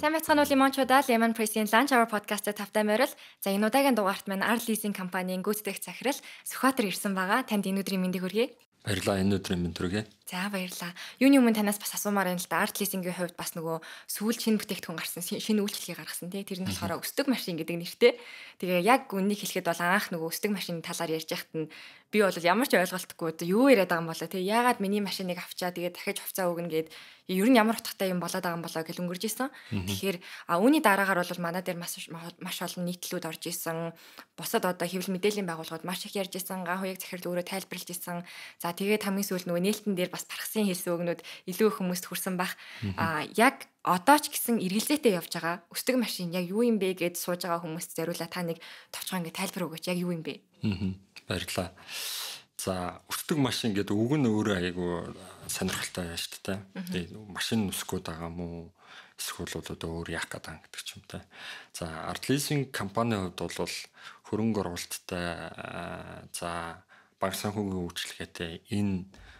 Сайн байцгаана уу лимончуудаа Lemon Press-ийн Lunch Hour podcast-д тавтай морил. За энэ удаагийн дугаарт маань Art Leasing компанийн гүйцэтгэх захирал Сүхбаатар ирсэн байгаа. Танд энэ өдрийн мэндийг хүргэе. Баярлалаа, энэ өдрийн мэнд хүргэе. За баярлалаа. Юуны өмнө танаас бас асуумаар байна л да. Art Leasing-ийн хувьд бас нөгөө сүүл шинэ бүтээгдэхүүн гарсан, шинэ үйлчлэгийг гаргасан тий. Тэр нь болохоор өсдөг машин гэдэг нэртэй. Тэгээ яг үннийг хэлэхэд бол анх нөгөө өсдөг машины талаар ярьж байхад нь би бол ямар ч ойлголтгүй юу яриад байгаа юм болоо тий. Яагаад миний машиныг авчаа тэгээд дахиж хувцас өгнө гэд ер нь ямар утгатай юм болоод байгаа юм болоо гэж өнгөрж исэн. Тэгэхээр үүний дараагаар бол манай дээр маш олон нийтлүүд орж исэн. Бусад одоо хэвлэл мэдээллийн байгууллагууд маш их ярьж исэн. Гаахуйг захирал өөрөө тайлбарлаж исэн. За тэгээд хамгийн сүүлд нөгөө нээлтэн дээр бас тархсан хэлсэн өгнүүд илүү их хүмүүст хүрсэн бах. Яг одоо ч гэсэн эргэлзээтэй явж байгаа өсдөг машин яг юу юм бэ гэж сууж байгаа хүмүүст зориулаад та нэг товчхон ингэ тайлбар өгөөч. Яг юу юм бэ? Баярлалаа. За өсдөг машин гэдэг үг нь өөрөө айгүй сонирхолтой байна шүү дээ. Тэгээд машин өсгөх гээд байгаа мó эсвэл одоо өөр яах гээд байгаа гэдэг ч юм те. За Art Leasing компанийн хувьд бол хөрөнгө оруулалттай за банк санхүүгийн үйлчилгээтэй энэ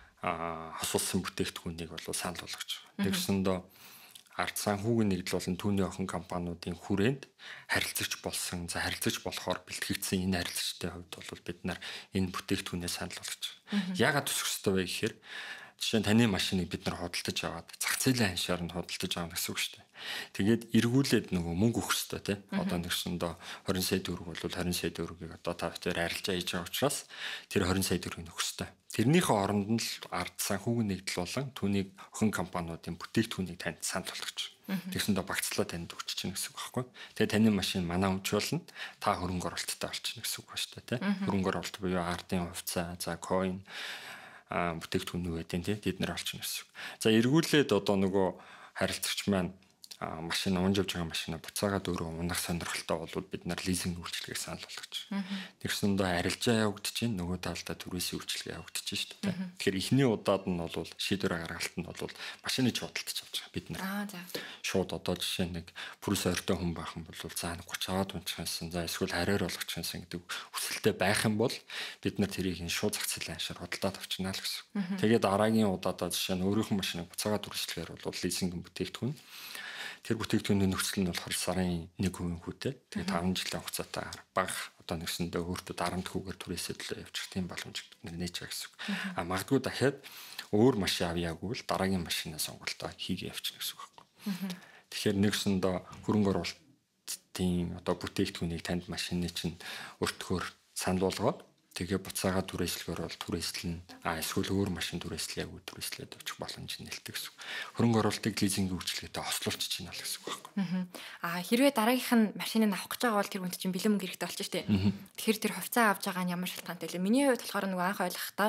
хосуулсан бүтээгдэхүүнийг бол санал болгож байгаа. Тэгсэндээ ард санхүүгийн нэгдэл болон түүний охин компаниудын хүрээнд харилцагч болсон. За харилцагч болохоор бэлтгэгдсэн энэ харилцагчтай хувьд бол бид нар энэ бүтээгдэхүүнээ санал болгож байгаа. Яагаад төсөх ёстой вэ гэхээр жишээ нь таны машиныг бид нар худалдаж аваад зах зээлийн ханшаар нь худалдаж авах гэсэн үг шүү дээ. Тэгээд эргүүлээд нөгөө мөнгө өгөх ёстой тий. Одоо нэгсэндээ 20 сая төгрөг бол 20 сая төгрөгийг одоо та бүхэн арилжаа хийж байгаа учраас тэр 20 сая төгрөгийг өгөх ёстой. Тэрнийхээ оронд нь л ард санхүүгийн нэгдэл болон түүнийг охин компаниудын бүтээгдэхүүнийг танд санал болгож байгаа. Тэгсэндээ багцлаа танд өгч чинь гэсэн үг байхгүй. Тэгээ таны машин манай өмч болно. Та хөрөнгө оруулалттай болчихно гэсэн үг ба шүү дээ тий. Хөрөнгө оруулалт буюу ардын хувьцаа, за coin бүтээгдэхүүн үү гэдэг тийм тэд нар олчихно гэсэн үг. За эргүүлээд одоо нөгөө харилцагч маань машин унж явж байгаа машинаа буцаагаад өөрөө унах сонирхолтой бол бид нар лизинг үйлчилгээг санал болгож байна. Тэгсэндээ арилжаа явагдаж байна. Нөгөө талдаа түрээсийн үйлчилгээ явагдаж байна шүү дээ. Тэгэхээр эхний удаад нь бол шийдвэр гаргалтанд бол машиныг худалдаж авч байгаа бид нар. Шууд одоо жишээ нэг бүрс ойртой хүн байх юм бол за 30 аваад унчихсан. За эсвэл хараар болгочихсан гэдэг хүсэлтэй байх юм бол бид нар тэрийг шууд зах зээлийн ханшаар худалдаад авчнаа л гэсэн. Тэгээд дараагийн удаадаа жишээ нь өөрийнх нь машиныг буцаагаад үргэлжлэхээр бол лизингийн бүтээгдэхүүн тэр бүтээгдэхүүний нөхцөл нь болохоор сарын 1% хүүтэй. Тэгээд 5 жилийн хугацаатай бага одоо нэгсэндээ өөртөө дарамтгүйгээр түрээсээ төлөө явуучих тийм боломж нээж байгаа гэсэн үг. Магадгүй дахиад өөр машин авъяагүй л дараагийн машинаа сонголтоо хийгээ явчихна гэсэн үг байхгүй. Тэгэхээр нэгсэндээ хөрөнгө оруулалтын одоо бүтээгдэхүүнийг танд машины чинь өртгөөр санал болгоод тэгээ буцаагаад түрээслэхээр бол түрээслэн эсвэл өөр машин түрээслэе яг түрээслээд авчих боломж нэлдэг гэсэн. Хөрөнгө оруулалтыг лизингийн үйлчилгээтэй хослуулчих чинь л гэсэн үг байхгүй. Хэрвээ дараагийнх нь машиныг авах гэж байгаа бол тэр хүнд чинь бэлэн мөнгө хэрэгтэй болчих штеп. Тэгэхээр тэр хувьцаа авч байгаа нь ямар шалтгаантай вэ? Миний хувьд болохоор нөгөө анх ойлгохдоо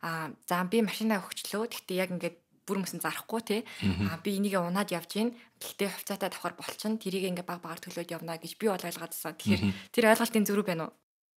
за би машинаа өгчлөө. Гэхдээ яг ингээд бүр мөсөн зарахгүй те. Би энийг унаад явж гин. Гэхдээ хувьцаатай давхар болчихно. Тэрийг ингээд баг багаар төлөөд явна гэж би бол ойлгоодсан. Тэгэхээр тэр ойлголтын зөрүү байна уу?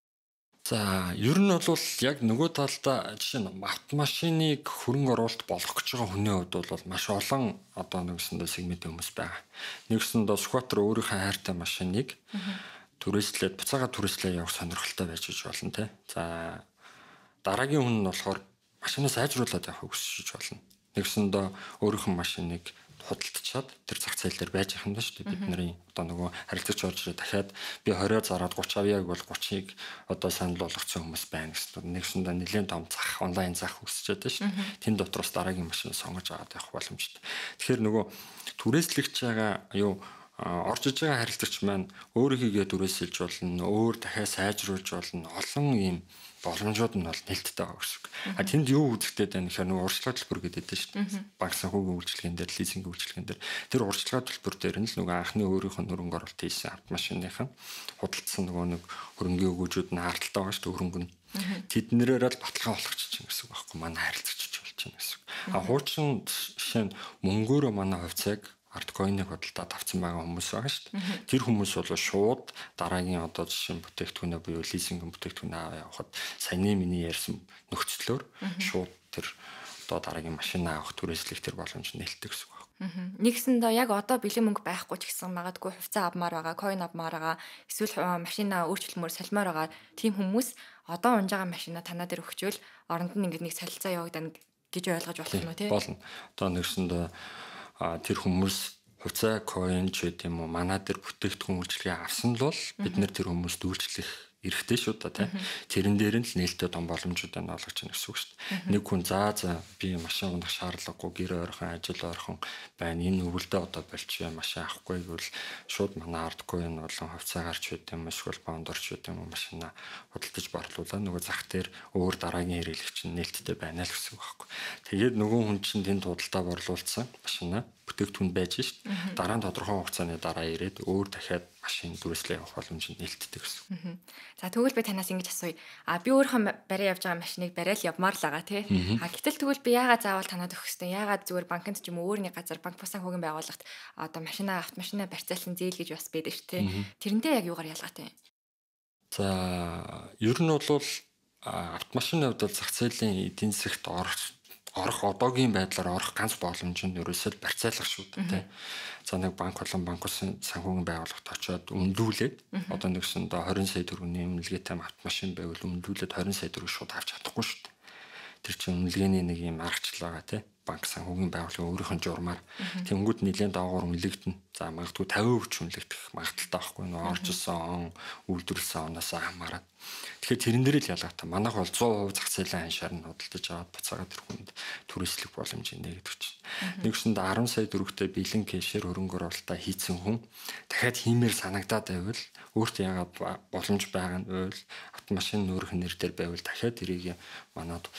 За ер нь бол яг нөгөө талдаа жишээ нь автомашиныг хөрөнгө оруулалт болгох гэж байгаа хүний хувьд бол маш олон одоо нэгсэндээ сегментийн хүмүүс байгаа. Нэгсэндээ Сүхбаатар өөрийнхөө хайртай машиныг түрээслээд буцаагаад түрээслээ явах сонирхолтой байж болно те. За дараагийн хүн нь болохоор машинаа сайжруулад явахыг хүсэж болно. Нэгсэндээ өөрийнхөө машиныг худалдчихад тэр зах зээл дээр байж байгаа юм шүү дээ. Бид нарын одоо нөгөө харилцагч орж ирээ дахиад би 20-оор зараад 30 авъяаг бол 30-ыг одоо санал болгоцсон хүмүүс байна гэсэн. Нэгсэндээ нэлээд том зах онлайн зах үүсчихэд шүү дээ. Тэн дотроос дараагийн машин сонгож аваад явах боломжтой. Тэгэхээр нөгөө түрээслэгч байгаа юу орж иж байгаа харилцагч маань өөрийнхийгээ түрээсэлж болно, өөр дахиад сайжруулж болно. Олон ийм боломжууд нь бол нэлттэй байгаа гэсэн. Тэнд юу үзэгдээд байна гэхээр нөгөө урьдчилгаа төлбөр гэдэг дээ шүү дээ. Банк санхүүгийн үйлчилгээнд дээр, лизингийн үйлчилгээнд дээр тэр урьдчилгаа төлбөр дээр нь л нөгөө анхны өөрийнх нь хөрөнгө оруулалт хийсэн автомашиныхан худалдсан нөгөө нэг хөрөнгийн өгөөжүүд нь хаалттай байгаа шүү дээ хөрөнгө нь. Тэднэрээр л баталгаа болгочих чинь гэсэн үг байхгүй манай харилцагч болж чинь гэсэн. Хуучин жишээ нь мөнгөөрөө манай хувьцааг арткойныг худалдаад авсан байгаа хүмүүс байгаа шүү дээ. Тэр хүмүүс бол шууд дараагийн одоо жишээ бүтээгдэхүүнээ буюу лизингийн бүтээгдэхүүнээ аваа явахад саяны миний ярьсан нөхцлөөр шууд тэр одоо дараагийн машинаа авах түрээслэх тэр боломж нэлдэг гэсэн үг. Нэгсэндээ яг одоо бэлэн мөнгө байхгүй ч гэсэн магадгүй хувьцаа авмаар байгаа, coin авмаар байгаа, эсвэл машинаа өөрчлөлмөр салмаар байгаа тийм хүмүүс одоо унж байгаа машинаа танаа дээр өгчөөл оронд нь ингээд нэг солилцоо явагдана гэж ойлгож болох юм уу тий? Болно. Одоо нэгсэндээ тэр хүмүүс хувьцаа coin ч гэдэм юм уу манай дээр бүтээгдэхүүн үйлчлэгээ авсан л бол бид нэр тэр хүмүүст үйлчлэх эрэхтэй шүү дээ. Тэрэн дээр нь л нээлттэй том боломжуудаа олгож байна гэсэн үг шүү дээ. Нэг хүн за би машин унах шаардлагагүй гэр ойрхон ажил ойрхон байна. Энэ өвөлдөө одоо болчихё машин авахгүй гэвэл шууд манай ардcoin болон хувьцаагаар ч гэдэм юм эсвэл бондор ч гэдэм юм машина худалдаж борлуулаад нөгөө зах дээр өөр дараагийн хэрэглэгч нь нээлттэй байна л гэсэн үг байхгүй. Тэгээд нөгөө хүн чинь тэнд худалдаа борлуулсан машина бүтээгдэхүүн байж шít. Дараа нь тодорхой хугацааны дараа ирээд өөр дахиад машин дүрслээ явах боломж нь нээлттэй гэсэн. За тэгвэл би танаас ингэж асууя. Би өөрийнхөө барай явж байгаа машиныг барай л явмаар л байгаа тий. Гэтэл тэгвэл би яагаад заавал танаад өгөх ёстой? Яагаад зүгээр банкнд ч юм уу өөрний газар банк бус санхүүгийн байгууллагт одоо автомашина барьцаалсан зээл гэж бас байдаг шүү тий. Тэрнтэй яг юугаар ялгаатай? За ер нь бол автомашины хувьд зах зээлийн эдийн засагт орох одоогийн байдлаар орох ганц боломж нь ерөөсөө барьцаалах шүү дээ. За нэг банк болон банк улсын санхүүгийн байгууллагт очиод үнэлүүлээд одоо нэгсэндээ 20 сая төгрөгийн үнэлгээтэй автомашин байвал үнэлүүлээд 20 сая төгрөг шууд авч чадахгүй шүү дээ. Тэр чинь үнэлгээний нэг юм аргачлал байгаа тий. Банк санхүүгийн байгууллагын өөрийнх нь журмаар тэнгууд нэлээд доогоор үнэлэгдэнэ. За магадгүй 50% ч үнэлэгдэх магадaltaй байхгүй нөө орж исэн он үйлдвэрлэсэн оноос хамаарат. Тэгэхээр тэрэн дээр л ялгаатай. Манайх бол 100% зах зээлийн ханшаар нь худалдаж аваад буцаагаад тэр хүнд түрээслэх боломж нэ гэдэг чинь. Нэгсэнд 10 сая төгрөгтэй бэлэн кэшээр хөрөнгө оруулалтаа хийцэн хүн дахиад хиймээр санагдаад байвал өөртөө ягаад боломж байгаа нь байвал автомашин нүүрх нэр дээр байвал дахиад тэрийг манад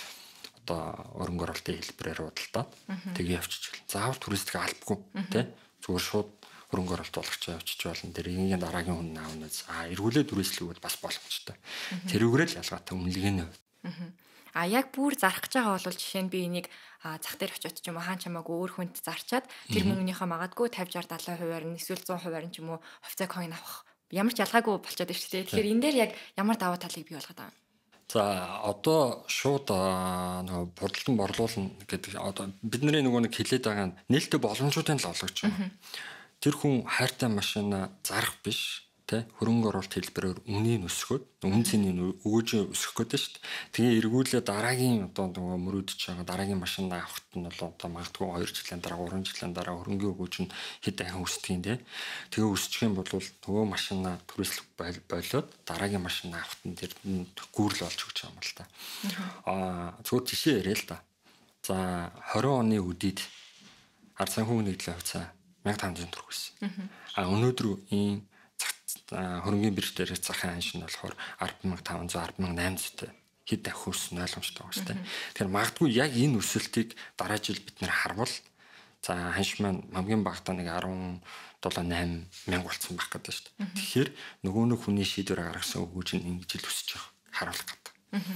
өрөнгө оруулалтын хэлбэрээр худалдаад тэгээ явчих. Заавал туристик албагүй тий. Зүгээр шууд хөрөнгө оруулалт болгоч явчих болно. Тэр энгийн дараагийн хүн аавнаас эргүүлээд түрээслэвэл бас боломжтой. Тэрүүгээр л ялгаатай үнэлгээний хувьд. Яг бүр зарах гэж байгаа бол жишээ нь би энийг зах дээр очиод ч юм уу хаан чамаагүй өөр хүнд зарчаад тэр мөнгөнийхөө магадгүй 50 60 70%-аар нь эсвэл 100%-аар нь ч юм уу хувьцаа coin авах ямар ч ялгаагүй болчиход байна шүү дээ. Тэгэхээр энэ дээр яг ямар даваа талыг бий болгоод байгаа юм? За одоо шууд нөгөө бодлон борлуулна гэдэг одоо бидний нөгөө нэг хэлээд байгаа нь нээлттэй боломжуудын л олгож байгаа. Тэр хүн хайртай машина зарах биш тий хөрөнгө оруулалт хэлбэрээр үнийн өсгөхөд үн цэний өгөөж өсгөх гэдэг шүү дээ. Тэгээ эргүүлээ дараагийн одоо нөгөө мөрөөдөж байгаа дараагийн машина авахт нь бол одоо магадгүй 2 жилийн дараа 3 жилийн дараа хөрөнгөний өгөөж нь хэд дахин өсдөг юм дээ. Тэгээ өсчих юм бол нөгөө машина түрээслэх болоод дараагийн машина авахт нь тэр гүүрэл болж өгч байгаа юм л та. Зүгээр жишээ яриа л да. За 20 оны үдийд ард санхүүгийн нэгдлийн хувьцаа 1500 төгрөг байсан. Өнөөдөр ийм хөрөнгөний бирж дээр захын ханш нь болохоор 10,500 10,800 хэд дахин өссөн ойлгомжтой байгаа шүү дээ. Тэгэхээр магадгүй яг энэ өсөлтийг дараа жил бид нэр харвал за ханш маань хамгийн багтаа нэг 17,8 мянга болсон байх гэдэг шүү дээ. Тэгэхээр нөгөө нэг хүний шийдвэр гаргасан өгөөж нь ингэж л өсөж байгаа харуулах гэдэг.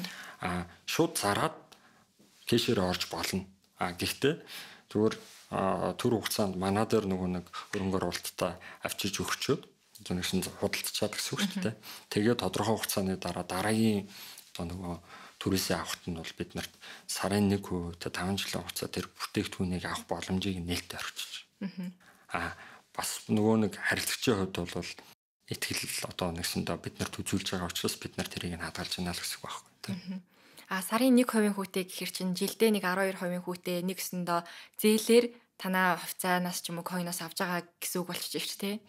Шууд зараад кэшээр орж болно. Гэхдээ зүгээр түр хугацаанд манай дээр нөгөө нэг хөрөнгө оруулалтаа авчиж өгчөөд зөвнөсөн худалдчихад гэсэн үг шүү дээ. Тэгээ тодорхой хугацааны дараа дараагийн одоо нөгөө түрээсээ авахт нь бол бид нарт сарын 1% 5 жилийн хугацаа тэр бүтээгдэхүүнийг авах боломжийг нээлттэй орчиж. Бас нөгөө нэг харилцагчийн хувьд бол итгэл одоо нэгсэндээ бид нарт үзүүлж байгаа учраас бид нар тэрийг нь хадгалж байна л гэсэн үг байхгүй тийм. Сарын 1% хүүтэй гэхэр чинь жилдээ нэг 12% хүүтэй нэгсэндээ зээлээр танаа хувьцаанаас ч юм уу coin-оос авж байгаа гэсэн үг болчих ч тий.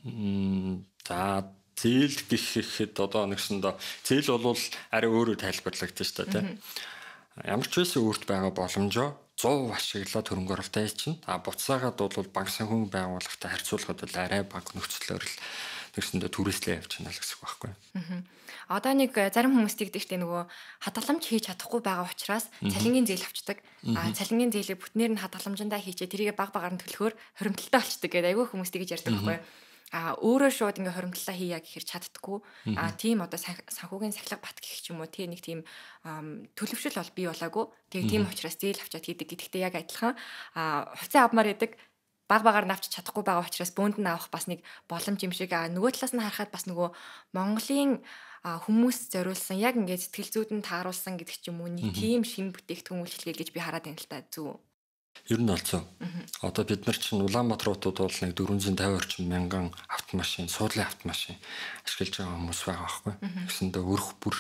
За зээл гэхэд одоо нэгсэндээ зээл бол арай өөрөөр тайлбарлагдаж шүү дээ тий. Ямар ч байсан өөрт байгаа боломжоо 100% ашиглаад хөрөнгө оруулалтаа чинь буцаагаад бол банк санхүүгийн байгууллагатай харьцуулахад бол арай бага нөхцлөөр л нэгсэндээ түрээслээ явж байна л гэсэн үг байхгүй. Одоо нэг зарим хүмүүс тэгдэгтэй нөгөө хадгаламж хийж чадахгүй байгаа учраас цалингийн зээл авчдаг. Цалингийн зээлийг бүтнээр нь хадгаламжиндаа хийчээ тэрийг баг багаар нь төлөхөөр хоримтлалтай болчдөг гэдэг айгүй хүмүүс тэгж ярьдаг байхгүй. Өөрөө шууд ингээ хоримтлалаа хийя гэхэр чаддаггүй. Тийм одоо санхүүгийн сахилга бат гэх ч юм уу тий нэг тийм төлөвшөл бол бий болоогүй. Тэгээ тийм учраас зээл авчаад хийдэг гэдэгтэй яг адилхан хувьцаа авмаар байдаг. Баг багаар навч чадахгүй байгаа учраас бөөнд нь авах бас нэг боломж юм шиг нөгөө талаас нь харахад бас нөгөө Монголын хүмүүс зориулсан яг ингээд сэтгэл зүйд нь тааруулсан гэдэг ч юм уу нэг тийм шин бүтээгдэхүүн үйлчлэгээ гэж би хараад байна л та зү. Ер нь олцоо. Одоо бид нар чинь Улаанбаатар хотод бол нэг 450 орчим мянган автомашин, суудлын автомашин ашиглаж байгаа хүмүүс байгаа байхгүй. Гэсэндээ өрх бүр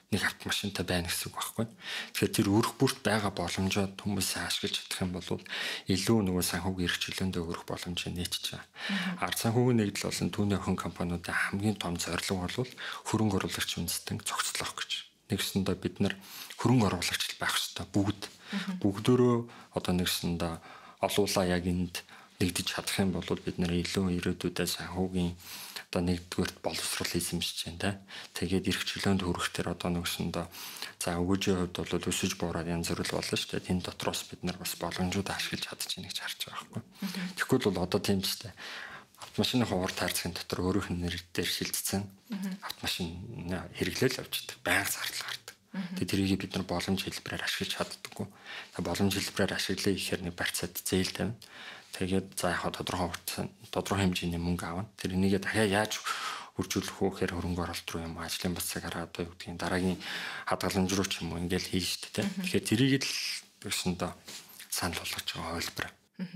нэг автомашинтай байна гэсэн үг байхгүй. Тэгэхээр тэр өрх бүрт байгаа боломжоо хүмүүсээ ашиглаж чадах юм бол илүү нөгөө санхүүгийн эрх чөлөөндөө өрөх боломжийг нээчих чаа. Ард санхүүгийн нэгдэл болон түүний охин компаниудын хамгийн том зорилго бол хөрөнгө оруулагч үндэстэн зохицлох гэж. Нэгсэндээ бид нар хөрөнгө оруулагч байх хэрэгтэй бүгдөө одоо нэгсэндээ олуулаа яг энд нэгдэж чадах юм бол бид нар илүү ирээдүйдээ санхүүгийн одоо нэгдүгээрт боловсрол эзэмшиж байна те. Тэгээд эрх чөлөөнд хүрэх тэр одоо нэгсэндээ за өгөөжийн хувьд бол өсөж буураад янз бүр болно шүү дээ. Тэн дотроос бид нар бас боломжууд ашиглаж чадчих гэж харж байгаа байхгүй. Тэгэхгүй бол одоо тийм ч дээ. Автомашины ховор таарцгийн дотор өөрийнх нь нэр дээр шилжсэн автомашин хэрэглээл явчихдаг. Байнга зардал гардаг. Тэгээд тэрийг бид нар боломж хэлбэрээр ашиглаж чаддаггүй. Тэгээд боломж хэлбэрээр ашиглая гэхээр нэг барьцаад зээл тавина. Тэгээд за яг тодорхой хэмжээний мөнгө авна. Тэр энийгээ дахиад яаж үржүүлэх вэ гэхээр хөрөнгө оруулалт руу юм ажлын бацаагаар одоо юу гэдгийг дараагийн хадгаламж руу ч юм уу ингээл хийж штэ тэ. Тэгэхээр тэрийг л гэсэн доо санал болгож байгаа хувилбар.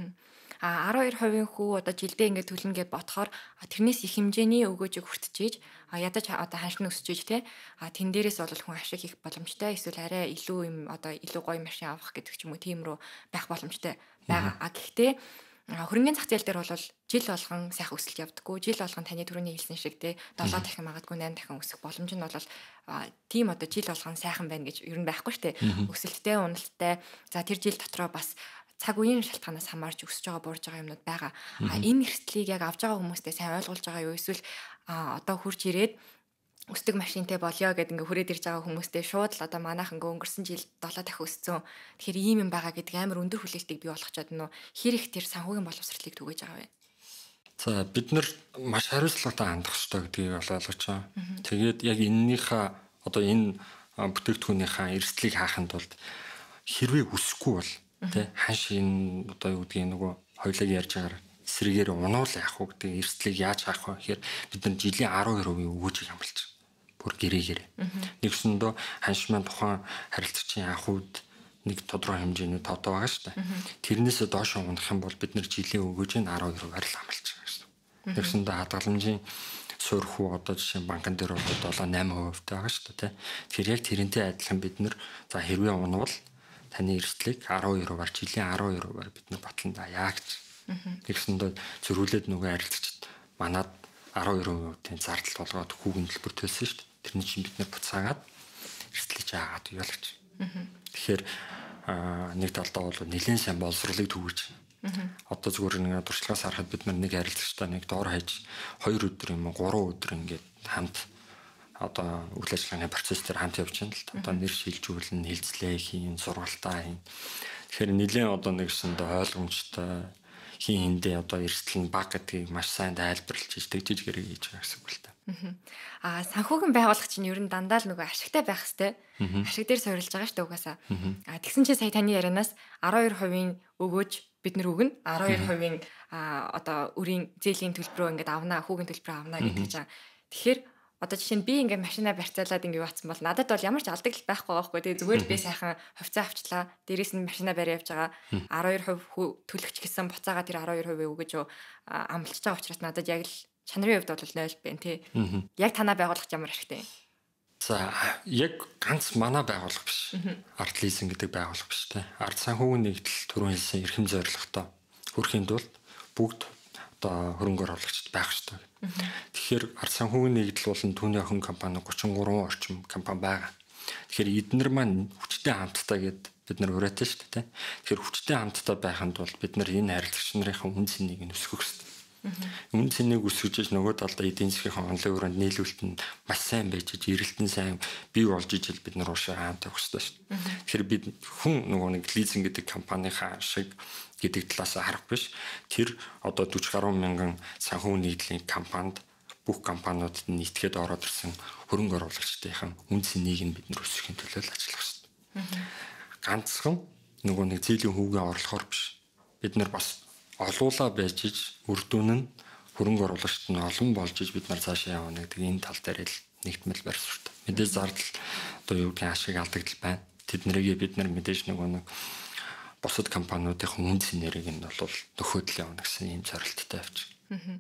12% хүү одоо жилдээ ингээд төлнө гэж ботхоор тэрнээс их хэмжээний өгөөжийг хүртчихэж ядаж одоо ханшин өсөж те тэн дээрээс бол хүн ашиг хийх боломжтой эсвэл арай илүү юм одоо илүү гоё машин авах гэдэг ч юм уу тийм рүү байх боломжтой байгаа. Гэхдээ хөрөнгөний зах зээл дээр бол жил болгон сайхан өсөлт явдаггүй. Жил болгон таны түрүүний хэлсэн шиг те 7 дахин магадгүй 8 дахин өсөх боломж нь бол тийм одоо жил болгон сайхан байна гэж ер нь байхгүй штэ. Өсөлттэй, уналттай. За тэр жил дотроо бас цаг үеийн шалтгаанаас хамаарч өсөж байгаа буурж байгаа юмнууд байгаа. Энэ эрсдлийг яг авж байгаа хүмүүстээ сайн ойлгуулж байгаа юу эсвэл одоо хурж ирээд өсдөг машинтай болёо гэдэг ингээ хүрээд ирж байгаа хүмүүстээ шууд л одоо манайхан өнгөрсөн жил 7 дахин өссөн. Тэгэхээр ийм юм байгаа гэдэг амар өндөр хүлээлтийг бий болгох чадна уу? Хэр их тэр санхүүгийн боловсролыг түгэж байгаа вэ? За бид нар маш хариуцлагатай хандах хэрэгтэй гэдгийг ойлгож байгаа. Тэгээд яг энэнийхээ одоо энэ бүтээгдэхүүнийхээ эрсдлийг хаахын тулд хэрвээ өсөхгүй бол тэ ханш энэ одоо юу гэдгийг нөгөө хоёулаа ярьж байгаа эсрэгээр унуул яах вэ гэдэг эрсдлийг яаж хаах вэ гэхээр бид нар жилийн 12% өгөөжийг хамлаж байгаа. Бүр гэрээгээр. Нэгсэндөө ханш маань тухайн харилцагчийн анхуйд нэг тодорхой хэмжээний тод байгаа шүү дээ. Тэрнээсээ доош унах юм бол бид нар жилийн өгөөжийг 12%-аар л хамлаж байгаа шүү дээ. Нэгсэндээ хадгаламжийн суурьхүү одоо жишээ банкн дээр бол 7-8% байгаа шүү дээ. Тэгэхээр яг тэрнтэй адилхан бид нар за хэрвээ унавал таны эрсдлийг 12%-аар жилийн 12%-аар бид нар батлан даяа гэж. Тэгсэндээ зөрүүлээд нөгөө харилцагчид манад 12%-ийн зардал болгоод хүүгийн төлбөр төлсөн шүү дээ. Тэрний чинь бид нар буцаагаад эрсдлийг жаагаад яваа л гэж. Тэгэхээр нэг талдаа бол нэлээд сайн боловсролыг түгэж. Одоо зүгээр нэг туршлагаас харахад бид нар нэг харилцагчтай нэг доор хаяж 2 өдөр юм уу 3 өдөр ингээд хамт одоо үйл ажиллагааны процесс дээр хамт явж байна л та. Одоо нэр шилжүүлэн, хэлцлээ хийн, сургалтаа хийн. Тэгэхээр нэлээд одоо нэгсэндээ ойлгомжтой хин хиндээ одоо эрсдэл нь баг гэдгийг маш сайн тайлбарлаж тэгжиж гэрээ хийж байгаа гэсэн үг л та. Санхүүгийн байгууллага чинь ер нь дандаа л нөгөө ашигтай байх хэвээр. Ашиг дээр суурилж байгаа шүү дээ угаасаа. Тэгсэн чинь сая таны ярианаас 12% өгөөж бид нар өгнө. 12% одоо өрийн зээлийн төлбөрөө ингээд авнаа, хүүгийн төлбөрөө авнаа гэдэг чинь. Тэгэхээр одоо жишээ нь би ингээд машинаа барьцаалаад ингээд ватсан бол надад бол ямар ч алдагдлал байхгүй байгаа байхгүй. Тэгээ зүгээр л би сайхан хувьцаа авчлаа. Дээрээс нь машинаа барь явж байгаа. 12% төлөгч гэсэн буцаага тэр 12% өгөж амлчихж байгаа учраас надад яг л чанарын хувьд бол 0 байна тий. Яг танаа байгуулах ямар ашигтай. За яг ганц манай байгууллага биш. Арт лизинг гэдэг байгууллага биш тий. Арт санхүүгийн нэгдэл түрүүн хэлсэн эрхэм зорилготой хүрэхийн тулд бүгд одоо хөрөнгө оруулагчд байх ёстой. Тэгэхээр арт санхүүгийн нэгдэл болон түүний охин компани 33 орчим компани байгаа. Тэгэхээр эднэр маань хүчтэй хамтдаа гэд бид нар ураатай шүү дээ. Тэгэхээр хүчтэй хамтдаа байханд бол бид нар энэ харилцагч нарын үн цэнийг өсгөх хэрэгтэй. Үн цэнийг өсгөж нөгөө талдаа эдийн засгийн хонлын өрөөнд нийлүүлэлт нь маш сайн байж ирэлтэн сайн бий болж ижил бид нар уушаа хаан тавих хэрэгтэй шүү дээ. Тэгэхээр бид хүн нөгөө нэг лизинг гэдэг компанийнхаа шиг гэдэг талаас харах биш. Тэр одоо 40 гаруй мянган санхүү нийтлийн компанид бүх компаниудад нийтгээд ороод ирсэн хөрөнгө оруулагчдынхаа үн цэнийг нь бид нар өсгөхийн төлөө ажиллах хэрэгтэй. Ганцхан нөгөө нэг зээлийн хүүгээ орлохоор биш. Бид нар бас олуула байж иж үр дүн нь хөрөнгө оруулагчид нь олон болж иж бид нар цаашаа явна гэдэг энэ тал дээр л нэгтмэл барьж шүү дээ. Мэдээж зардал одоо юу гэдэг ашиг алдагдал байна. Тэднэрийг бид нар мэдээж нөгөө нэг бусад компаниудын үн цэнэрийг нь бол нөхөдөл явна гэсэн ийм зорилттой авч.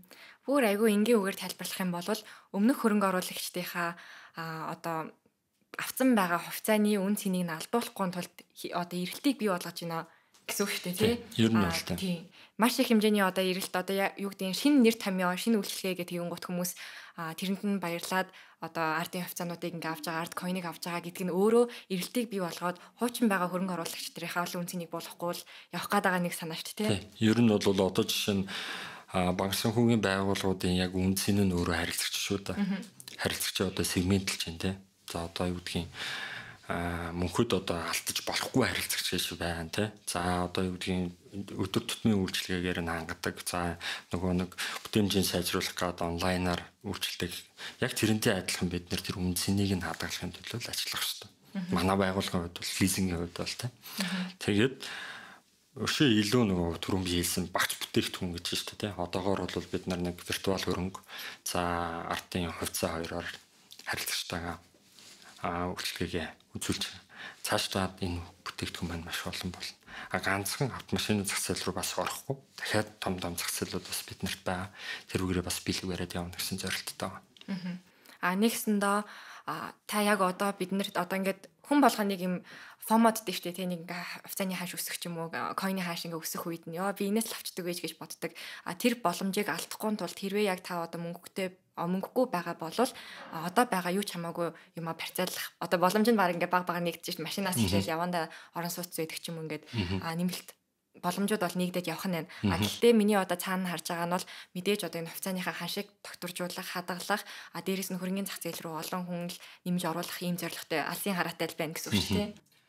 Бүр айгүй энгийн үгээр тайлбарлах юм бол өмнөх хөрөнгө оруулагчдынхаа одоо авсан байгаа хувьцааны үн цэнийг нь алдуулахгүй тулд одоо эрэлтийг бий болгож байна гэсэн үг шүү дээ тий. Ер нь бол тийм. Маш их хэмжээний одоо эрэлт одоо юу гэдэг нь шинэ нэр томьёо, шинэ үйлчлэгээ гэдэг юм гут хүмүүс тэрэнд нь баярлаад одоо ардын хувьцаануудыг ингээ авч байгаа, ард койныг авч байгаа гэдг нь өөрөө эрэлтийг бий болгоод хуучин байгаа хөрөнгө оруулагч нарынхаа олон үн цэнийг болохгүй л явах гээд байгаа нэг санаа шүү дээ тий. Ер нь бол одоо жишээ нь банк санхүүгийн байгууллагуудын яг үн цэн нь өөрөө харилцагч шүү дээ. Харилцагч одоо сегментлж байна тий. За одоо юу гэдгийг мөнхөд одоо алдаж болохгүй харилцагч шиг байна тий. За одоо юу гэдгийг өдөр тутмын үйлчлэгээр нь хангадаг. За нөгөө нэг бүтээмжийг сайжруулах гээд онлайнаар үйлчлдэг. Яг тэрнтэй адилхан бид нэр тэр үн цэнийг нь хадгалахын төлөө ажиллах хэрэгтэй. Манай байгууллагын хувьд бол лизингийн хувьд бол тий. Тэгээд өшөө илүү нөгөө түрүүн би хэлсэн багц бүтээгдэхүүн гэж байна шүү дээ. Одоогоор бол бид нар нэг виртуал хөрөнгө за артын хувьцаа хоёроор харилцагчтайгаа үйлчлэгээ үзүүлж цаашдаа энэ бүтээгдэхүүн маань маш олон болно. Ганцхан автомашины зах зээл рүү бас орохгүй. Дахиад том зах зээлүүд бас биднэрт байгаа. Тэр үгээрээ бас бэлэг бариад явна гэсэн зорилттой байгаа. Нэгсэндээ та яг одоо биднэрт одоо ингээд хүн болгоныг юм формат дээ штэ тий нэг хувьцааны хааш өсөх ч юм уу койны хааш ингээ өсөх үед нь би энэс л авчдаг гэж боддог. Тэр боломжийг алдахгүй тулд хэрвээ яг та одоо мөнгөгүй байгаа бол одоо байгаа юу ч хамаагүй юм барьцаалах одоо боломж нь баг ингээ баг нэгдэж штэ машинаас хэлэл яванда орон сууц зүйдэг ч юм уу ингээд нэмэлт боломжууд бол нэгдэж явах нь байна. Гэхдээ миний одоо цаана харж байгаа нь бол мэдээж одоо энэ хувьцааныхаа хашиг тогтворжуулах, хадгалах, дээрээс нь хөрөнгөний зах зээл рүү олон хүн л нэмж оруулах ийм зорилготой алсын хараатай л байна гэсэн үг шүү дээ.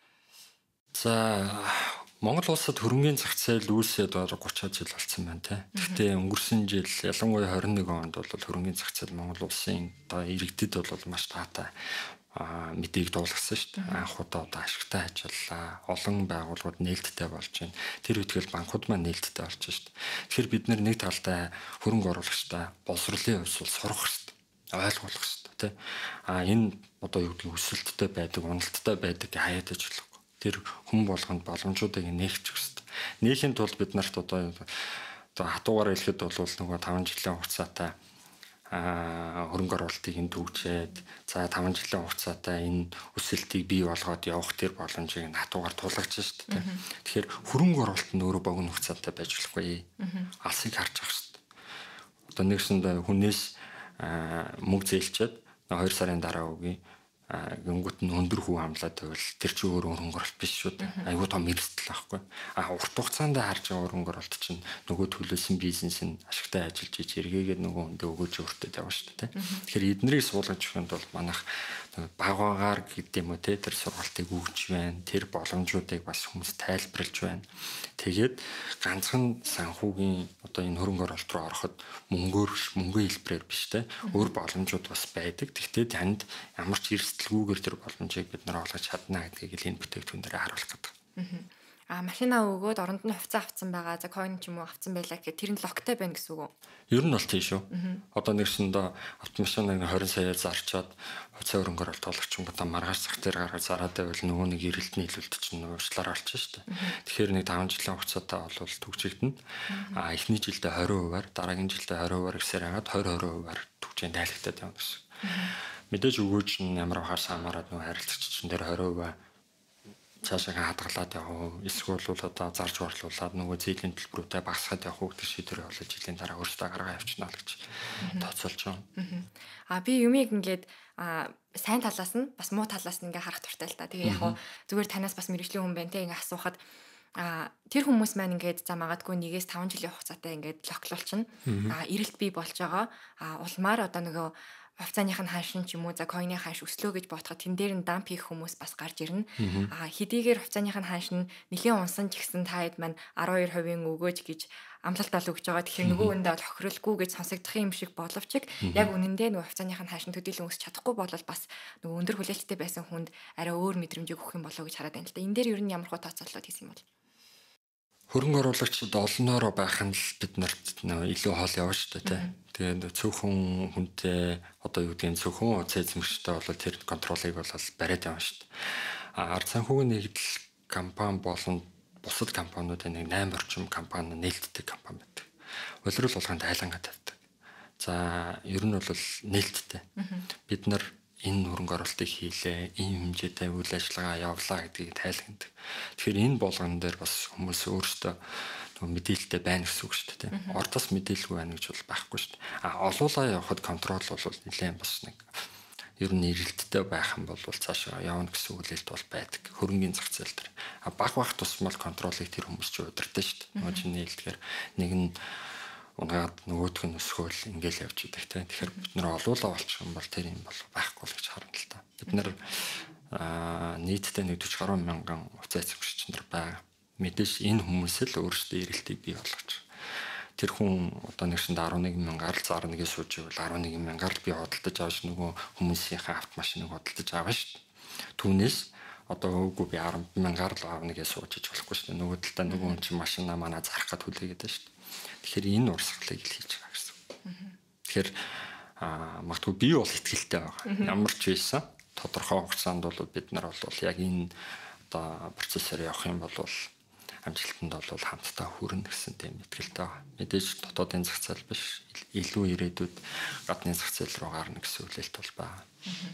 За Монгол улсад хөрөнгөний зах зээл үүсээд одоо 30 жил болсон байна тий. Гэхдээ өнгөрсөн жил ялангуяа 21 онд бол хөрөнгөний зах зээл Монгол улсын одоо иргэдэд бол маш таатай мэдээг дуулгасан шүү дээ. Анх удаа одоо ашигтай ажиллаа. Олон байгууллагууд нээлттэй болж байна. Тэр үтгэл банкуд маань нээлттэй болж шүү дээ. Тэгэхээр бид нэг талдаа хөрөнгө оруулагчтай боловсролын хувьд сурах хэрэгтэй. Ойлгуулах хэрэгтэй тий. Энэ одоо юу гэдэг өсөлттэй байдаг, уналттай байдаг хаяад ажиллахгүй. Тэр хүн болгонд боломжуудыг нээх хэрэгтэй. Нээхийн тулд бид нарт одоо хатуугаар хэлэхэд бол нөгөө 5 жилийн хугацаатай хөрөнгө оруулалтыг энэ төвчээд за 5 жилийн хугацаатай энэ өсөлтийг бий болгоод явах тэр боломжийг хатуугаар тулгаж шүү дээ. Тэгэхээр хөрөнгө оруулалт нь өөрөө богино хугацаатай байж болохгүй. Алсыг харж авах шүү дээ. Одоо нэгсэнд хүнээс мөнгө зээлчээд 2 сарын дараа үгүй гингүүт нь өндөр хүү хамлаад байвал тэр чинь өөр хөрөнгө оруулалт биш шүү дээ. Айгуу том эрсдэл байхгүй. Урт хугацаанд харж байгаа хөрөнгө оруулалт чинь нөгөө төлөөсөн бизнес нь ашигтай ажиллаж иж эргээгээд нөгөө өндөө өгөөж өөртөө явна шүү дээ. Тэгэхээр эднэрийг суулгаж өгөхөнд бол манайх багаагаар гэдэг юм уу те тэр сургалтыг өгч байна. Тэр боломжуудыг бас хүмүүс тайлбарлаж байна. Тэгээд ганцхан санхүүгийн одоо энэ хөрөнгө оруулалт руу ороход мөнгөний хэлбэрээр биш те өөр боломжууд бас байдаг. Гэхдээ танд ямар ч эрсдэлгүйгээр тэр боломжийг бид нар олгож чадна гэдгийг л энэ бүтээгдэхүүн дээр харуулах гэдэг. Машина өгөөд оронд нь хувьцаа авцсан байгаа. За койн ч юм уу авцсан байлаа гэхэд тэр нь локтой байна гэсэн үг үү? Ер нь бол тийм шүү. Одоо нэгсэндээ автомашиныг 20 саяар зарчаад хувьцаа хөрөнгө оруулалт болгочингуудаа маргааш зах дээр гаргаж зараад байвал нөгөө нэг эрэлт нийлүүлэлт чинь уучлаарай олчих шүү дээ. Тэгэхээр нэг 5 жилийн хугацаатай бол төгжигдэнэ. Эхний жилдээ 20%-аар, дараагийн жилдээ 20%-аар гэсээр хагаад 20%-аар төгжээнд тайлбартаад явна гэсэн. Мэдээж өгөөж нь ямар бахаар самаараад нөгөө харилцагч чинь тэр 20% цаашаа хадгалаад явах эсвэл бол одоо зарж борлуулад нөгөө зээлийн төлбөрүүтэй багасгаад явах гэдэг шийдвэр болоод жилийн дараа өөрсдөө гаргаа явчихна л гэж тооцоолж байгаа. Би юмыг ингээд сайн талаас нь бас муу талаас нь ингээ харах туртай л та. Тэгээ яг зүгээр танаас бас мэрэгжлийн хүн байна те ингээ асуухад тэр хүмүүс маань ингээд за магадгүй 1-5 жилийн хугацаатай ингээд локлуулчихна. Эрэлт бий болж байгаа. Улмаар одоо нөгөө хувьцааных нь хаашин ч юм уу за койны хааш өслөө гэж бодоход тэн дээр нь дамп хийх хүмүүс бас гарч ирнэ. Хэдийгээр хувьцааных нь хаашин нэлийн унсан ч гэсэн таад маань 12% өгөөж гэж амлалт ол өгж байгаа. Тэгэхээр нөгөө үндэ хохиролгүй гэж сонсогдох юм шиг боловч яг үнэндээ нөгөө хувьцааных нь хаашин төдийлөн өсч чадахгүй бол бас нөгөө өндөр хүлээлттэй байсан хүнд арай өөр мэдрэмжийг өгөх юм болоо гэж хараад байна л да. Энэ дээр ер нь ямар хөө тооцоололт хийсэн юм бол? Хөрөнгө оруулагчид олноороо байх нь л бид нарт илүү хоол явна шүү дээ. Тэгээд цөөхөн хүнтэй одоо юу гэдгийг цөөхөн эзэмшигчтэй бол тэр контролыг бол бариад явна шүү дээ. Ард санхүүгийн нэгдэл компани болон бусад компаниудын нэг 8 орчим компани нээлттэй компани байдаг. Улирал болгонд тайлангаа тавьдаг. За ер нь бол нээлттэй. Бид нар энэ хөрөнгө оруулалтыг хийлээ, ийм хэмжээтэй үйл ажиллагаа явуулаа гэдгийг тайлхнадаг. Тэгэхээр энэ болгон дээр бас хүмүүс өөрсдөө мэдээлэлтэй байна гэсэн үг шүү дээ. Ордос мэдээлэлгүй байна гэж бол байхгүй шүү дээ. Олуулаа явахад контрол бол нэлээд бас нэг ер нь эрэлттэй байх юм бол цаашаа явна гэсэн үгэлэлт бол байдаг. Хөрөнгөний зах зээл дээр. Баг тусмал контролыг тэр хүмүүс ч удирдах шүү дээ. Нөгөө чинь хэлдгээр нэг нь унгаад нөгөөх нь өсгөөл ингээл явж идэг те. Тэгэхээр бид нэр олуулаа болчих юм бол тэр юм бол байхгүй л гэж харна л та. Бид нэр нийтдээ 40 гаруй мянган хувьцаа эзэмшигч нар байгаа. Мэдээж энэ хүмүүс л өөрсдөө эрэлтийг бий болгож. Тэр хүн одоо нэгшэнд 11 мянгаар л зарныг сууж ивэл 11 мянгаар л би хөдөлтөж авч нөгөө хүмүүсийнхээ автомашиныг хөдөлтөж авна шүү дээ. Түүнээс одоо үгүй би 10 мянгаар л авныг сууж иж болохгүй шүү дээ. Нөгөө талдаа нөгөө хүн чинь машинаа манаа зарах гад хүлээгээд байна шүү дээ. Тэгэхээр энэ урсгалыг л хийж байгаа гэсэн. Тэгэхээр магадгүй би бол ихтгэлтэй байгаа. Ямар ч байсан тодорхой хугацаанд бол бид нар бол яг энэ одоо процессор явах юм бол амжилтанд бол хамтдаа хүрнэ гэсэн тийм итгэлтэй байгаа. Мэдээж дотоодын зах зээл биш, илүү ирээдүйд гадны зах зээл рүү гарна гэсэн үлээлт бол байгаа.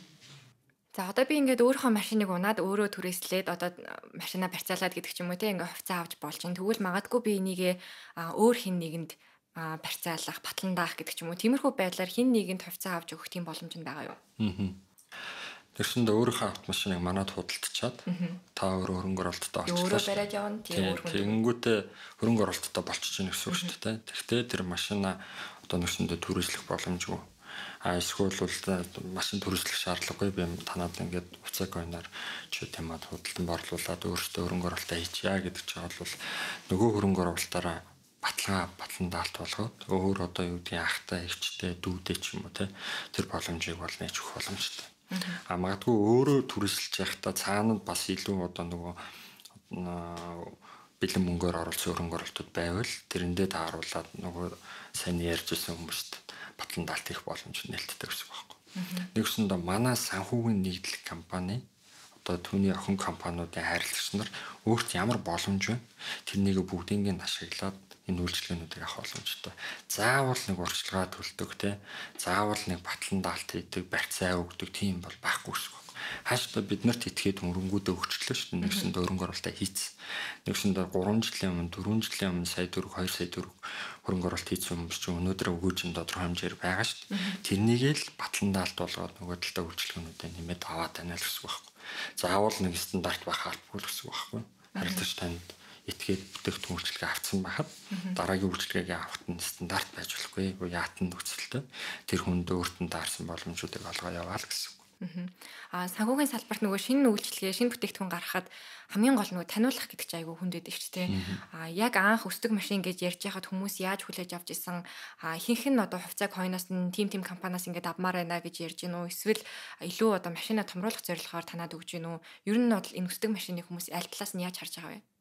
За одоо би ингээд өөрийнхөө машиныг унаад өөрөө түрээслээд одоо машинаа барьцаалаад гэдэг ч юм уу те ингээд хувцас авч болж ин тэгвэл магадгүй би энийгээ өөр хин нэгэнд барьцаалах, батландаах гэдэг ч юм уу. Тиймэрхүү байдлаар хин нэгэнд хувцас авч өгөх тийм боломж нь байгаа юу? Тэрсэндээ өөрийнхөө автомашиныг манад худалдчихад та өөрөө хөрөнгө оруулалтаа олчихлоо. Өөрөө бариад явна тийм өөр хүн. Тэгэнгүүтээ хөрөнгө оруулалтаа болчихж ийн гэсэн үг шүү дээ. Тэгвэл тэр машинаа одоо нэгсэндээ түрээслэх боломжгүй. Эсвэл бол машин түрээслэх шаардлагагүй би танад ингээд уцаа койноор ч тийм аа худалдан борлуулад өөртөө хөрөнгө оруулалтаа хийчихье гэдэг чинь бол нөгөө хөрөнгө оруулалтаараа батландаалт болгоод өөр одоо юу гэдгийг ахтай эгчтэй дүүдээ ч юм уу тэр боломжийг бол нээж өгөх боломжтой. Магадгүй өөрөө түрээсэлж явахдаа цаанад бас илүү одоо нөгөө бэлэн мөнгөөр оруулсан хөрөнгө оруулалтууд байвал тэрэндээ тааруулаад нөгөө сайн ярьж ирсэн хүмүүст батландаалт хийх боломж нээлттэй гэсэн үг байхгүй. Нэгсэндээ манай санхүүгийн нийтлэг компани одоо түүний охин компаниудын хайрлагч нар өөрт ямар боломж вэ? Тэрнийг бүгднийг нь ашиглаад энэ үйлчлэгээнүүдийг авах боломжтой. Заавал нэг урьдчилгаа төлдөг те. Заавал нэг батландаалт хийдэг, барьцаа өгдөг тийм бол байхгүй шүү. Хаашаа бид нарт итгээд хөрөнгүүдээ өгчлөө шүү дээ. Нэгсэн хөрөнгө оруулалтаа хийцэн. Нэгсэн 3 жилийн өмнө, 4 жилийн өмнө сая төгрөг, 2 сая төгрөг хөрөнгө оруулалт хийсэн хүмүүс чинь өнөөдөр өгөөжин тодорхой хэмжээр байгаа шүү дээ. Тэрнийг л батландаалт болгоод нөгөө талдаа үйлчлэгээнүүдээ нэмээд аваад байна л гэсэн үг байхгүй. Заавал нэг стандарт байх албагүй л гэсэн үг байхгүй. Харилцагч танд этгээд бүтээгдэхүүн үйлчлэгээ авсан байхад дараагийн үйлчлэгийг авахт нь стандарт байж болохгүй. Яатан нөхцөлтэй тэр хүнд өөрт нь даарсан боломжуудыг олгоо яваа л гэсэн. Санхүүгийн салбарт нөгөө шинэ үйлчлэгээ, шинэ бүтээгдэхүүн гаргахад хамгийн гол нөгөө таниулах гэдэг чинь айгүй хүнд байдаг шүү дээ. Яг анх өсдөг машин гэж ярьж байхад хүмүүс яаж хүлээж авч исэн ихэнх нь одоо хувьцааг хойноос нь тим компаниас ингээд авмаар байна гэж ярьж гинөө. Эсвэл илүү одоо машинаа томруулах зорилгоор танаад өгж гинөө. Ер нь бол энэ өсдөг машины хүмүүс аль талаас нь яаж харж байгаа вэ?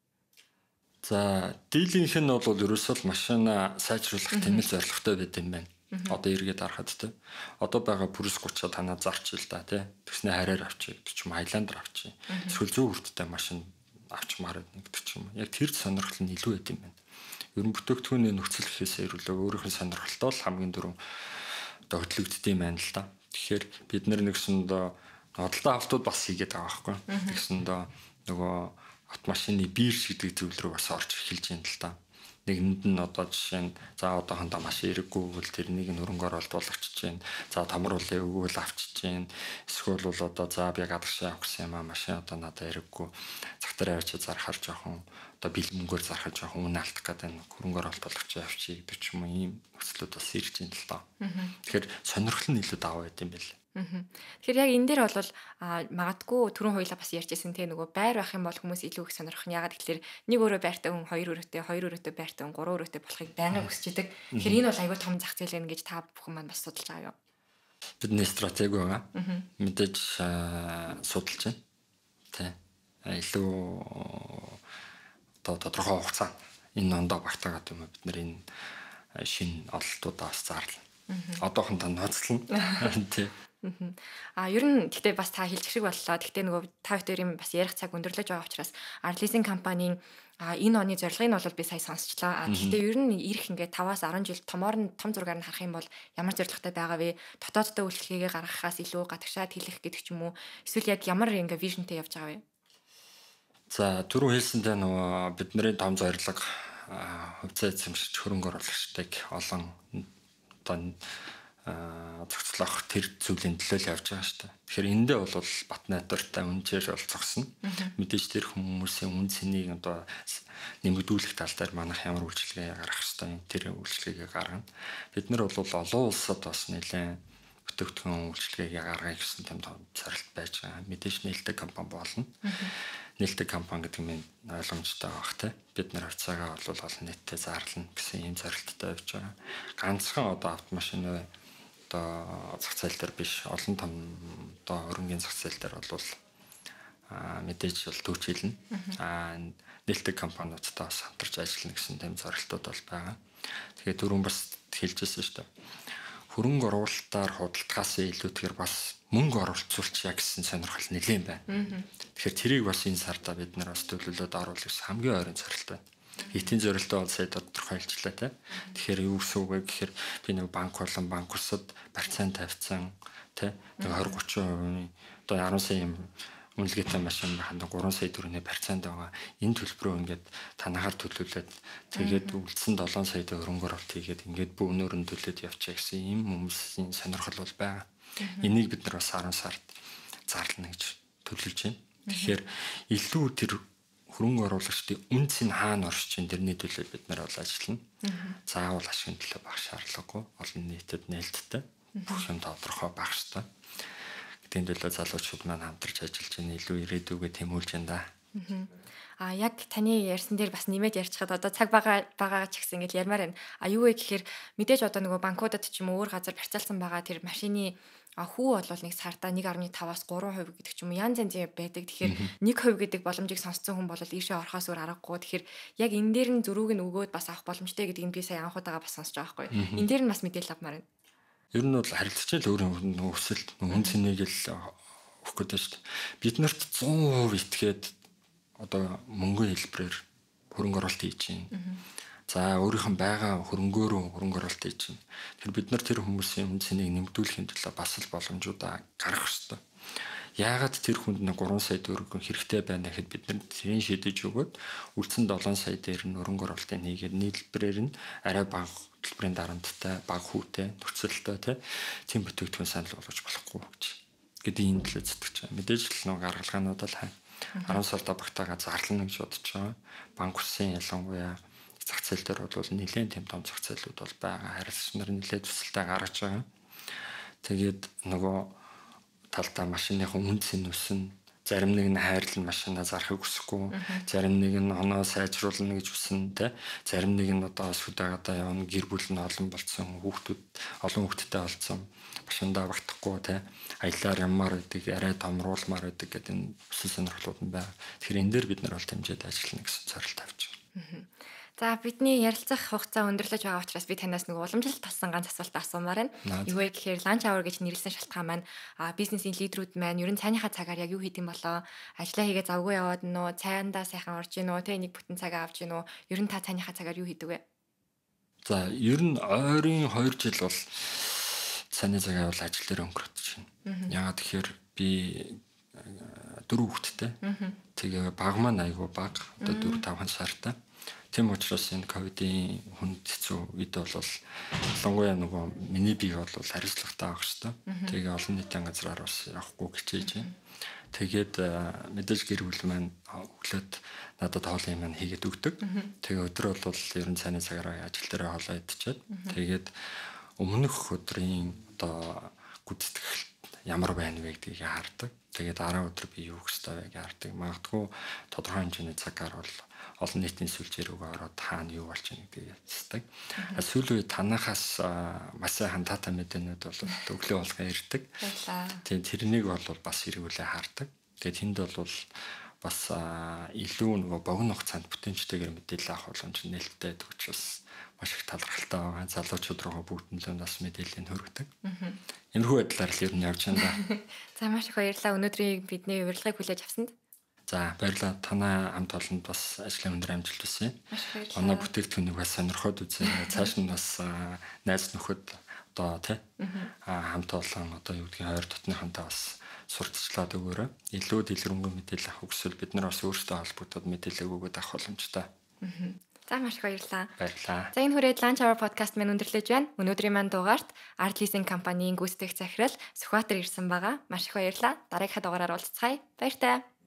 За, дийлийнх нь бол ерөөсөө машина сайжруулах тэмэл зорилготой байт юм байна. Одоо эргээд харахад те. Одоо байгаа Purus 30-а танаа зарч ил да те. Тэгснэ хараар авчи гэдэг ч юм Highlander авчи. Эсвэл зөв хүрттэй машин авчмаар байна гэдэг ч юм. Яг тэр сонирхол нь илүү байт юм байна. Ер нь бүтээгдэхүүний нөхцөл гэхээсээ ирүүлээ өөрийнхөө сонирхолтой л хамгийн дөрөв одоо хөтлөгддөг юм байна л да. Тэгэхээр бид нэгсэнд худалдаа авалтууд бас хийгээд байгаа байхгүй. Тэгсэнд нөгөө автомашины бирж гэдэг зүйл рүү бас орж эхэлж байна л да. Нэгэнд нь одоо жишээ нь за одоохондоо машин ирэхгүй бол тэрнийг нь хөрөнгө оруулалт болгочихж байна. За томруулъя өгөөл авчиж байна. Эсвэл бол одоо за би гадагшаа авах гэсэн юм аа машин одоо надад ирэхгүй. Зах дээр авчиж зархаар жоохон одоо бэлэн мөнгөөр зархаж жоохон үнэ алдах гэдэг нь хөрөнгө оруулалт болгочих явчих гэдэг ч юм уу ийм нөхцлүүд бас ирж байна л да. Тэгэхээр сонирхол нь илүү даваа байт юм байна. Тэгэхээр яг энэ дээр бол магадгүй түрүүн хоёлаа бас ярьжсэн те нөгөө байр байх юм бол хүмүүс илүү их сонирхох нь ягаад гэвэл нэг өөрөө байртай хүн хоёр өрөөтэй байртай хүн гурван өрөөтэй болохыг байнга хүсчихэд. Тэгэхээр энэ бол аюул том зах зээл байна гэж та бүхэн маань бас судалж байгаа юу? Бидний стратеги байгаа. Мэдээж судалж байна. Тэ. Илүү одоо тодорхой хугацаа энэ ондоо багтаагаад юм бид нар энэ шинэ ололтуудаас зарлаа. Одоохондоо ноцлно. Тэ. Ер нь гэхдээ бас та хэлчих шиг боллоо. Гэхдээ нөгөө та хоёрын бас ярих цаг өндөрлөж байгаа учраас Artlist компанийн энэ оны зорилгыг нь бол би сая сонсчлаа. Гэхдээ ер нь ирэх ингээд 5-аас 10 жил томоор нь том зургаар нь харах юм бол ямар зорилготой байгаа вэ? Дотооддоо үйлчлэгээ гаргахаас илүү гадагшаад хэлэх гэдэг ч юм уу? Эсвэл яг ямар ингээ вижнтэй явж байгаа вэ? За түрүү хэлсэндээ нөгөө бидний том зорилго хувьцаа эзэмшигч хөрөнгө оруулагчдыг олон одоо зохицлох тэр зүйлийн төлөө л явж байгаа шүү дээ. Тэгэхээр эндээ бол бат найдвартай үнээр бол зогсно. Мэдээж тэр хүмүүсийн үн цэнийг одоо нэмэгдүүлэх тал дээр манайх ямар үйлчилгээ гаргах ёстой юм тэр үйлчилгээгээ гаргана. Бид нар бол олон улсад бас нэлээд бүтээгдэхүүн үйлчилгээгээ гаргая гэсэн тийм зорилт байж байгаа. Мэдээж нээлттэй компани болно. Нээлттэй компани гэдэг нь ойлгомжтой байх те. Бид нар хувьцаагаа бол олон нийтэд зарлана гэсэн ийм зорилттой явж байгаа. Ганцхан одоо автомашины одоо зах зээл дээр биш олон том одоо хөрөнгөний зах зээл дээр бол мэдээж бол төвчилнэ. Нээлттэй компаниудтай бас хамтарч ажиллана гэсэн тийм зорилтууд бол байгаа. Тэгээд түрүүн бас хэлжсэн шүү дээ. Хөрөнгө оруулалтаар худалдахаас илүүтэйгээр бас мөнгө оруулцуулчих гэсэн сонирхол нэлээд байна. Тэгэхээр тэрийг бас энэ сарда бид нар бас төлөвлөлөд оруулах гэсэн хамгийн ойрын зорилт байна. Эдийн зорилтоо бол сая тодорхой хэлжлээ те. Тэгэхээр юу гэсэн үг вэ гэхээр би нэг банк болон банк усад процент тавьсан те 20-30% одоо 10 сая үнэлгээтэй машин баханд 3 сая төгрөгийн процент байгаа. Энэ төлбөрөө ингээд танахаар төлөвлөд тэгээд үлдсэн 7 сая төгрөг хөрөнгө оруулалт хийгээд ингээд бөөнөр нь төлөөд явчих гэсэн ийм хүмүүсийн сонирхол бол байгаа. Энийг бид нар бас 10 сард зарлана гэж төлөвлөж байна. Тэгэхээр илүү тэр хөрөнгө оруулагчдын үн цэн хаана оршиж чинь тэрний төлөө бид нар бол ажиллана. Заавал ашигын төлөө багш шаардлагагүй. Олон нийтэд нээлттэй бүх юм тодорхой байх ёстой. Гэтэл төлөө залуучууд маань хамтарч ажиллаж байна. Илүү ирээдүгээ тэмүүлж байна да. Яг таны ярьсан дээр бас нэмээд ярьчихад одоо цаг байгаа ч гэсэн ингэж ярмаар байна. Юу вэ гэхээр мэдээж одоо нөгөө банкудад ч юм уу өөр газар барьцаалсан байгаа тэр машины хүү бол нэг сарда 1.5-аас 3% гэдэг ч юм уу янз янзын байдаг. Тэгэхээр 1% гэдэг боломжийг сонсцсон хүн бол ийшээ орохоос өөр аргагүй. Тэгэхээр яг энэ дээр нь зөрүүг нь өгөөд бас авах боломжтой гэдгийг би сая анхудаага бас сонсож байгаа байхгүй. Энэ дээр нь бас мэдээлэл авмаар байна. Ер нь бол харилцагч л өөрийн өсөлт үн цэнийг л өгөх гэдэг шүү дээ. Бид нарт 100% итгээд одоо мөнгөний хэлбэрээр хөрөнгө оруулалт хийж байна. За өөрийнх нь байгаа хөрөнгөөрөө хөрөнгө оруулалт хийж байна. Тэгэхээр бид нар тэр хүмүүсийн үн цэнийг нэмэгдүүлэхийн төлөө бас л боломжуудаа гаргах ёстой. Яагаад тэр хүнд 3 сая төгрөг хэрэгтэй байна гэхэд бид нар тэрийг шийдэж өгөөд үлдсэн 7 сая дээр нь хөрөнгө оруулалтыг хийгээд нийлбэрээр нь арай бага төлбөрийн дарамттай, бага хүүтэй, нөхцөлтэй тийм бүтээгдэхүүн санал болгож болохгүй гэж. Гэдэг энэ төлөө зүтгэж байгаа. Мэдээж л нэг гаргалгаанууд л 10 сарда багтаага зарлана гэж бодож байгаа. Банк усын ялангуяа зах зээл дээр бол нэлээд тийм том зах зээлүүд бол байгаа. Харилцагч нар нэлээд төсөлтэй гаргаж байгаа. Тэгээд нөгөө талдаа машиныхын үн цэн өснө. Зарим нэг нь хайрлан машинаа зарахыг хүсэхгүй, зарим нэг нь оноо сайжруулна гэж хүснэ, зарим нэг нь одоо сүдэгаадаа явна, гэр бүл нь олон болсон, олон хүүхэдтэй болсон, машиндаа багтахгүй, аялаар ямаар гэдэг, арай томруулмаар гэдэг гэдэг энэ өсөл сонирхлууд нь байна. Тэгэхээр энэ дээр бид нар бол хэмжээд ажиллана гэсэн зорилт авч байна. За бидний ярилцах хугацаа өндөрлөж байгаа учраас би танаас нэг уламжлалт тасан ганц асуулт асуумаар байна. Юу вэ гэхээр lunch hour гэж нэрлсэн шалтгаан маань бизнесийн лидерүүд маань ер нь цайныхаа цагаар яг юу хийдэм болоо? Ажлаа хийгээ завгүй яваад нь уу, цайндаа сайхан орж ийн үү, нэг бүтэн цагаа авч ийн үү? Ер нь та цайныхаа цагаар юу хийдэг вэ? За ер нь ойрын 2 жил бол цайны цагаа бол ажил дээр өнгөрөөж байна. Яагаад тэгэхээр би 4 хүүхэдтэй. Тэгээ баг маань айгүй баг. Одоо 4-5 сартай. Тийм учраас энэ ковидын хүнд хэцүү үед бол ялангуяа нөгөө миний бие бол хариуцлагатай авах хэрэгтэй. Тэгээ олон нийтийн газраар бас явахгүй хичээж байна. Тэгээд мэдээж гэр бүл маань өглөөд надад хоолыг маань хийгээд өгдөг. Тэгээ өдөр бол ер нь цайны цагаараа ажил дээр хоолоо идчихээд тэгээд өмнөх өдрийн одоо гүйцэтгэл ямар байна вэ гэдгийг хардаг. Тэгээд дараа өдөр би юу хийх ёстой вэ гэж хардаг. Магадгүй тодорхой хэмжээний цагаар бол олон нийтийн сүлжээ рүүгээ ороод хаана юу болж байгааг гэдгийг ярьцдаг. Сүүлийн үед танахаас маш сайн хандаатай мэдээнүүд бол өглөө болгоо ирдэг. Тэгээд тэрнийг бол бас эргүүлээ хардаг. Тэгээд тэнд бол бас илүү нөгөө богино хугацаанд бүтэнчтэйгээр мэдээлэл авах боломж нээлттэй өгч бас маш их талархалтай байгаа. Залуучууд руугаа бүгдэнд л бас мэдээлэл нь хүргэдэг. Энэхүү байдлаар л ер нь явж байна да. За маш их баярлалаа. Өнөөдрийн бидний урилгыг хүлээж авсанд. За баярлалаа. Танай хамт олонд бас ажлын өндөр амжилт хүсье. Маш их баярлалаа. Манай бүтээгдэхүүнийг бас сонирхоод үзье. Цааш нь бас найз нөхөд одоо тий хамт олон одоо юу гэдгийг хоёр дотныхантай бас сурталчлаад өгөөрэй. Илүү дэлгэрэнгүй мэдээлэл авах хүсвэл бид нар бас өөрсдөө холбогдоод мэдээлэл өгөөд авах боломжтой. За маш их баярлалаа. Баярлалаа. За энэ хүрээд Lunch Hour podcast маань өндөрлөж байна. Өнөөдрийн маань дугаарт Art Leasing компанийн гүйцэтгэх захирал Сүхбаатар ирсэн байгаа. Маш их баярлалаа. Дараагийнхаа дугаараар уулзцгаая. Баяр таа.